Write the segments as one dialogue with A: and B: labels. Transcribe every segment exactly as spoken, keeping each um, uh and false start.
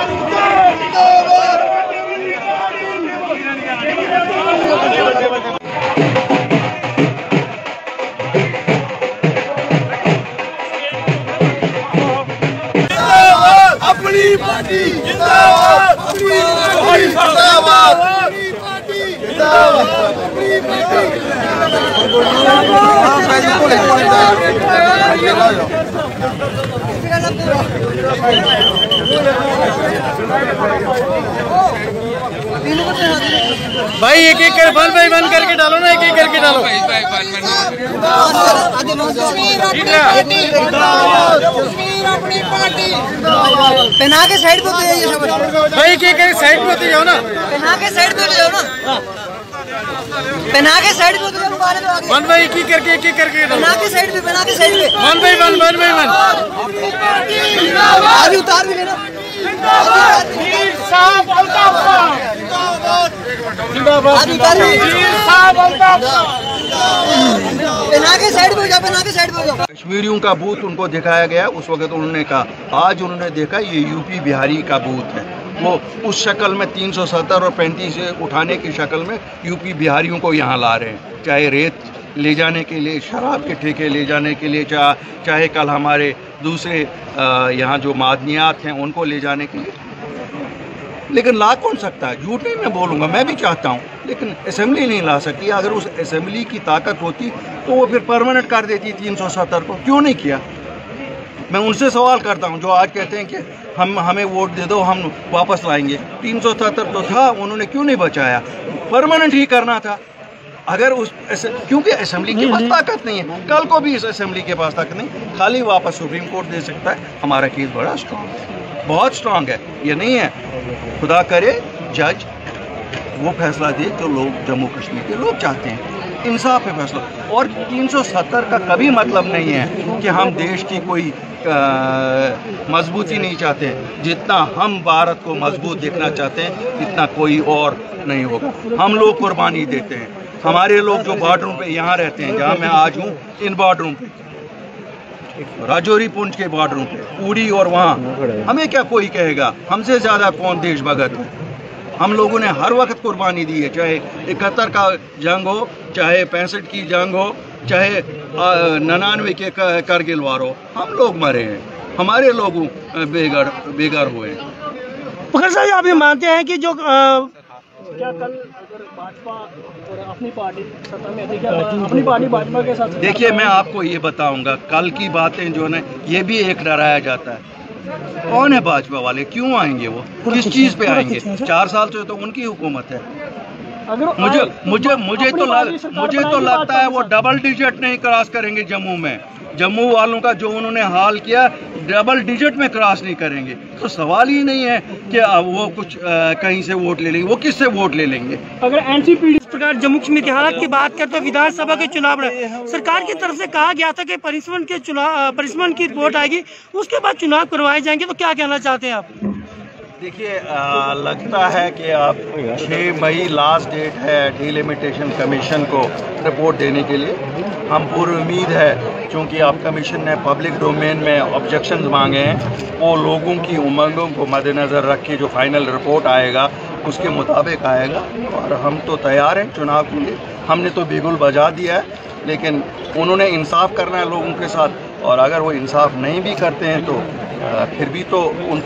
A: अपनी पार्टी जिंदाबाद, अपनी पार्टी जिंदाबाद, अपनी पार्टी जिंदाबाद, अपनी
B: भाई एक एक कर बंद भाई बंद करके डालो ना, एक एक करके डालो।
C: अपनी पार्टी पहना के साइड पे होते जाइए सब
B: भाई, एक एक करके साइड पे होते जाओ ना,
C: पहना के साइड पे होते जाओ ना, पहना के साइड पे होते जाओ।
B: बंद भाई एक एक करके एक एक करके डालो,
C: पहना के साइड पे, पहना के साइड पे
B: बंद भाई बंद बंद भाई बंद।
C: आगे उतार भी लेना। पहना के साइड पे हो जाओ, पहना के साइड पे हो जाओ।
D: कश्मीरियों का बूथ उनको दिखाया गया, उस वक्त उन्होंने कहा, आज उन्होंने देखा ये यूपी बिहारी का बूथ है। वो उस शक्ल में तीन सौ सत्तर और पैंतीस उठाने की शक्ल में यूपी बिहारियों को यहाँ ला रहे हैं, चाहे रेत ले जाने के लिए, शराब के ठेके ले जाने के लिए, चाहे चाहे कल हमारे दूसरे यहाँ जो मादनियात हैं उनको ले जाने के लिए। लेकिन ला कौन सकता है? झूठ नहीं मैं बोलूँगा, मैं भी चाहता हूँ, लेकिन असेंबली नहीं ला सकती। अगर उस असेंबली की ताकत होती तो वो फिर परमानेंट कर देती तीन सौ सत्तर को, क्यों नहीं किया? मैं उनसे सवाल करता हूँ जो आज कहते हैं कि हम हमें वोट दे दो, हम वापस लाएंगे। तीन सौ सत्तर तो था, उन्होंने क्यों नहीं बचाया? परमानेंट ही करना था। अगर उस क्योंकि असेंबली के पास ताकत नहीं है, कल को भी इस असेंबली के पास ताकत नहीं, खाली वापस सुप्रीम कोर्ट दे सकता है। हमारा केस बड़ा स्ट्रांग है, बहुत स्ट्रांग है, ये नहीं है खुदा करे जज वो फैसला दे जो लोग जम्मू कश्मीर के लोग चाहते हैं, इंसाफ है फैसला। और तीन सौ सत्तर का कभी मतलब नहीं है कि हम देश की कोई मजबूती नहीं चाहते हैं। जितना हम भारत को मजबूत देखना चाहते हैं इतना कोई और नहीं होगा। हम लोग कुर्बानी देते हैं, हमारे लोग जो बॉर्डरों पे यहाँ रहते हैं, जहाँ मैं आज हूँ, इन बॉर्डरों पे, राजौरी पुंछ के बॉर्डरों पे, उड़ी और वहाँ, हमें क्या कोई कहेगा? हमसे ज़्यादा कौन देशभगत है? हम लोगों ने हर वक्त कुर्बानी दी है, चाहे इकहत्तर का जंग हो, चाहे पैंसठ की जंग हो, चाहे निन्यानवे के करगिल वार हो, हम लोग मरे हैं, हमारे लोग बेघर बेघर हुए हैं।
B: पकड़ साहब, आप ये मानते हैं कि जो आ, क्या कल अगर भाजपा और अपनी पार्टी सत्ता में थी, क्या अपनी पार्टी भाजपा के साथ? देखिए, मैं आपको ये बताऊंगा, कल की बातें जो है ये भी एक डराया जाता है। कौन है भाजपा वाले? क्यों आएंगे वो? किस चीज़ पे आएंगे? चार साल से तो उनकी हुकूमत है। अगर मुझे मुझे मुझे तो लग, मुझे तो लगता है वो डबल डिजिट नहीं क्रॉस करेंगे जम्मू में। जम्मू वालों का जो उन्होंने हाल किया, डबल डिजिट में क्रॉस नहीं करेंगे। तो सवाल ही नहीं है कि वो कुछ आ, कहीं से वोट ले लेंगे। वो किससे वोट ले लेंगे? अगर एनसीपी इस प्रकार जम्मू कश्मीर की हालत की बात करते तो विधानसभा के चुनाव में सरकार की तरफ से कहा गया था कि परिसमन के चुनाव परिसमन की रिपोर्ट आएगी, उसके बाद चुनाव करवाए जाएंगे, तो क्या कहना चाहते हैं आप?
D: देखिए, लगता है कि आप छः मई लास्ट डेट है डिलिमिटेशन कमीशन को रिपोर्ट देने के लिए। हम पूरी उम्मीद है, क्योंकि आप कमीशन ने पब्लिक डोमेन में ऑब्जेक्शंस मांगे हैं, वो लोगों की उमंगों को मद्देनज़र रख के जो फाइनल रिपोर्ट आएगा उसके मुताबिक आएगा। और हम तो तैयार हैं चुनाव के लिए, हमने तो बिगुल बजा दिया है, लेकिन उन्होंने इंसाफ करना है लोगों के साथ। और अगर वो इंसाफ नहीं भी करते हैं तो फिर भी तो उनको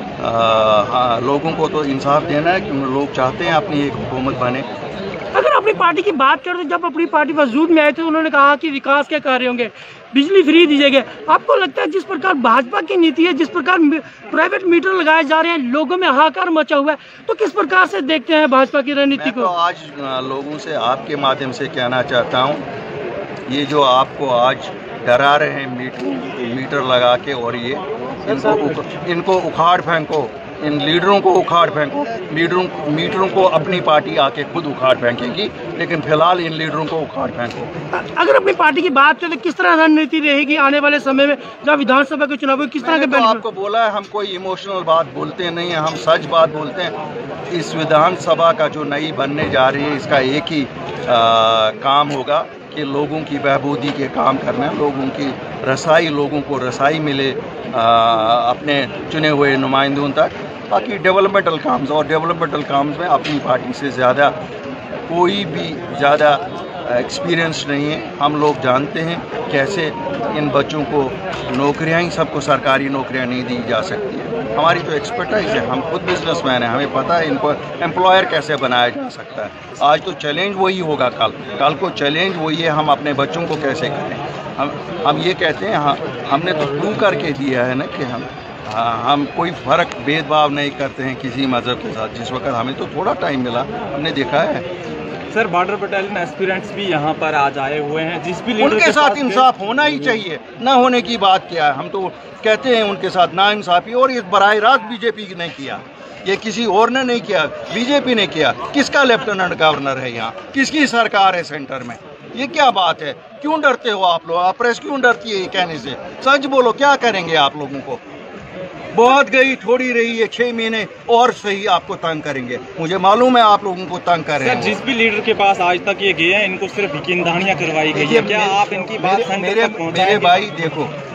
D: हाँ लोगों को तो इंसाफ देना है, क्योंकि लोग चाहते हैं अपनी एक हुकूमत बने।
B: अगर अपनी पार्टी की बात करें तो जब अपनी पार्टी वजूद में आई थी, उन्होंने कहा कि विकास के कार्य होंगे, बिजली फ्री दी जाएगी। आपको लगता है जिस प्रकार भाजपा की नीति है, जिस प्रकार प्राइवेट मीटर लगाए जा रहे हैं, लोगों में हाहाकार मचा हुआ है, तो किस प्रकार से देखते हैं भाजपा की रणनीति को?
D: तो आज लोगों से आपके माध्यम से कहना चाहता हूँ, ये जो आपको आज डरा रहे हैं मीटर मीटर लगा के, और ये इनको इनको उखाड़ फेंको, इन लीडरों को उखाड़ फेंको। लीडरों मीटरों को अपनी पार्टी आके खुद उखाड़ फेंकेगी, लेकिन फिलहाल इन लीडरों को उखाड़ फेंको।
B: अगर अपनी पार्टी की बात करें तो किस तरह रणनीति रहेगी आने वाले समय में जब विधानसभा के चुनाव, किस तरह के?
D: तो आपको बोला है, हम कोई इमोशनल बात बोलते नहीं हैं, हम सच बात बोलते हैं। इस विधानसभा का जो नई बनने जा रही है, इसका एक ही आ, काम होगा कि लोगों की बहबूदी के काम करना है, लोगों की रसाई, लोगों को रसाई मिले आ, अपने चुने हुए नुमाइंदों तक। बाकी डेवलपमेंटल काम्स और डेवलपमेंटल काम्स में अपनी पार्टी से ज़्यादा कोई भी ज़्यादा एक्सपीरियंस नहीं है। हम लोग जानते हैं कैसे इन बच्चों को नौकरियां ही सबको सरकारी नौकरियां नहीं दी जा सकती है। हमारी तो एक्सपर्टाइज है, हम खुद बिजनेसमैन हैं, हमें पता है इनको एम्प्लॉयर कैसे बनाया जा सकता है। आज तो चैलेंज वही होगा, कल कल को चैलेंज वही है, हम अपने बच्चों को कैसे करें। हम हम ये कहते हैं, हाँ हमने तो प्रूव करके दिया है ना कि हम हाँ, हम कोई फ़र्क भेदभाव नहीं करते हैं किसी मज़हब के साथ। जिस वक्त हमें तो थोड़ा टाइम मिला, हमने देखा है।
E: सर बॉर्डर बटालियन एस्पिरेंट्स भी यहाँ पर आज आए हुए हैं, जिस भी लीडर
D: उनके साथ इंसाफ होना ही चाहिए, ना होने की बात क्या है। हम तो कहते हैं उनके साथ ना इंसाफी, और ये बराह रास्त बीजेपी ने किया, ये किसी और ने नहीं किया, बीजेपी ने किया। किसका लेफ्टिनेंट गवर्नर है यहाँ, किसकी सरकार है सेंटर में, ये क्या बात है? क्यों डरते हो आप लोग? आप प्रेस क्यों डरती है ये कहने से? सच बोलो, क्या करेंगे आप लोगों को? बहुत गई थोड़ी रही है, छह महीने और सही आपको तंग करेंगे। मुझे मालूम है आप लोगों को तंग कर रहे हैं।
E: जिस भी लीडर के पास आज तक ये गए हैं, इनको सिर्फ यकीनदहानियां करवाई गई है। क्या आप इनकी बात
D: मेरे, मेरे, मेरे भाई देखो,